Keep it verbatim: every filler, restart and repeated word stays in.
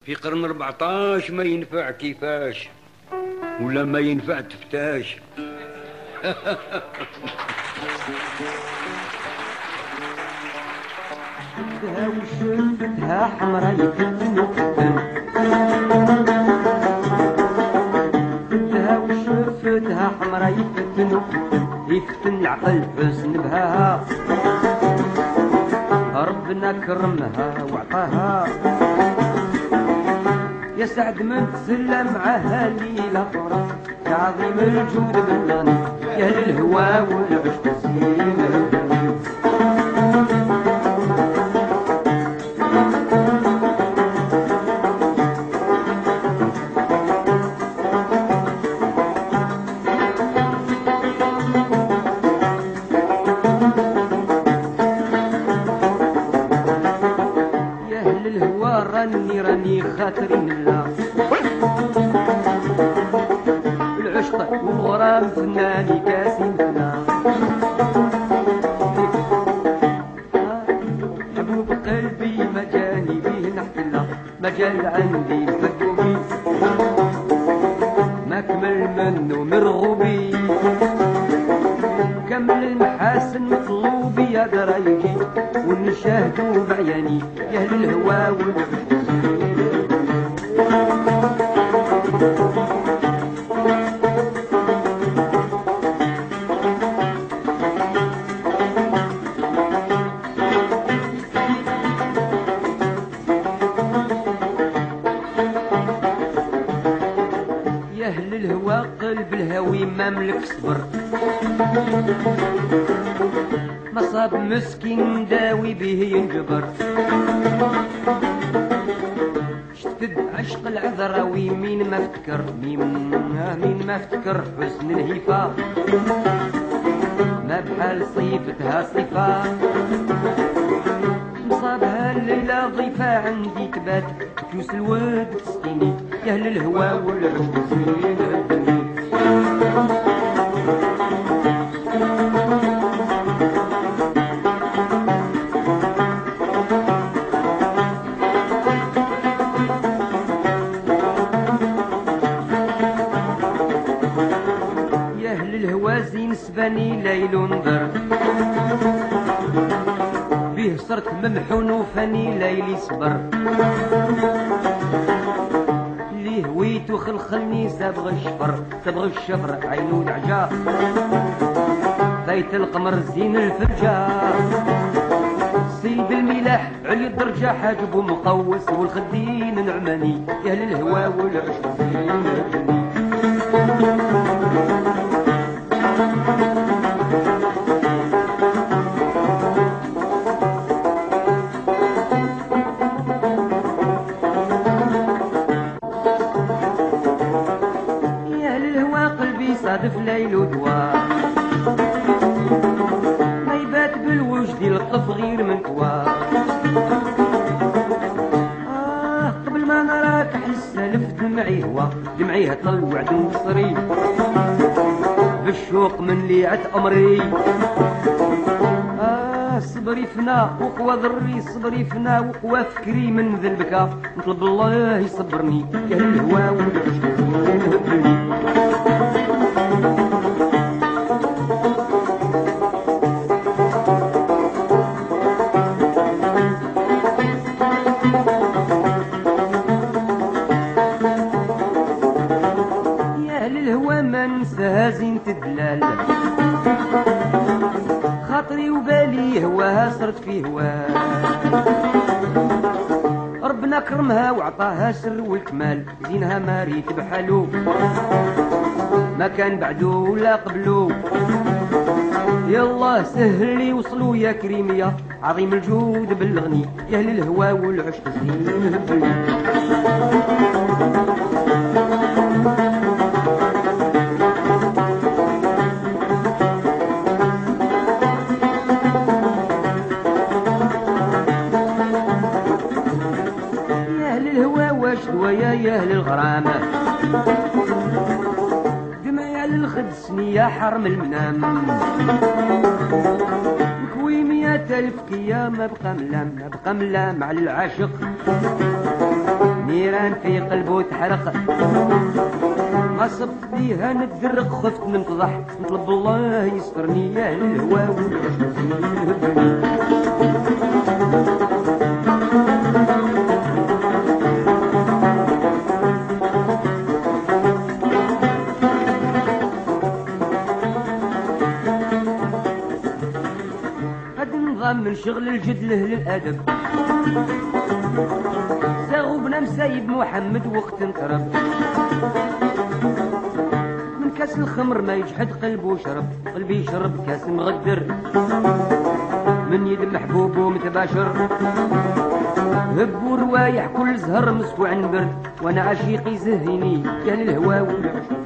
في قرن أربعطاش ما ينفع كيفاش ولا ما ينفع تفتاش. شفتها وشفتها حمرا يفتنوا شفتها وشفتها حمرا يفتنوا يفتن العقل حسن بهاها ربنا كرمها وعطاها يا سعد من تسلى معاها ليلة يا عظيم الجود بالغنى يا للهوى والعشق زين. راني راني خاطري من الله العشق والغرام فناني كاسي منا حبوب قلبي ما جاني بيه نحتلا ما جال عندي مفكوبي ما كمل منه مرغوبي كمل المحاسن مطلوبي يا درايجي ونشاهدوا بعياني يا اهل الهوى والعشق. يا اهل الهوى قلب الهوي مملك صبر مصاب مسكين داوي به ينجبر شتد عشق العذراوي مين ما افتكر مين مين ما افتكر حسن الهيفا ما بحال صيفتها صفا مصابها الليلة ضيفة عندي تبات كيوس الود تسقيني يا اهل الهوى والعشق زين الدنيا. الهوازي نسباني ليل نظر بيه صرت ممحون وفاني ليلي صبر ليه هويت وخلخلني سابغ الشفر سابغ الشفر عينو العجا بيت القمر زين الفرجا سيد الملاح علي الدرجة حاجب ومقوس والخدين نعماني يا اهل الهوى والعشق زين الدنيا. صادف ليل ودوار ما يبات بالوجد يلطف غير من توار آه قبل ما نراك حس لف دمعي هوا دمعي هطل وعد مصري بالشوق من ليعة أمري آه صبري فنا وقوى ضري صبري فنا وقوى فكري من ذي البكا نطلب الله يصبرني يا الهوى والعشق زينة الدلال خاطري وبالي هواها صرت في هواه ربنا كرمها وعطاها سر والكمال زينها ما ريت بحالو ما كان بعدو ولا قبلو يالله سهل لي وصلوا يا كريمية عظيم الجود بالغني يا اهل الهوى والعشق زين الدنيا. ويا يا اهل الغرامة دمعي على الخد سنية حرم المنام مكوي مية الف كيا ما بقى ملام ما بقى ملام على العاشق نيران كان في قلبه تحرق ما صبت بيها ندرق خفت ننفضح نطلب الله يسترني يا الهوى هذا النظام من شغل الجد له للأدب زاغوبنا مسايب محمد وقت انقرب من كاس الخمر ما يجحد قلبه شرب قلبي يشرب كاس مغدر من يد محبوب ومتباشر هب وروايح كل زهر مسكو عن برد وانا عشيقي زهيني كان الهوى والعشق